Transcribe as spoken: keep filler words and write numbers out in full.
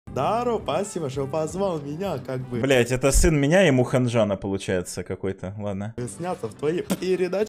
Даро, спасибо, что позвал меня, как бы. Блять, это сын меня и Муханжана получается какой-то. Ладно. Снято в твоей передаче.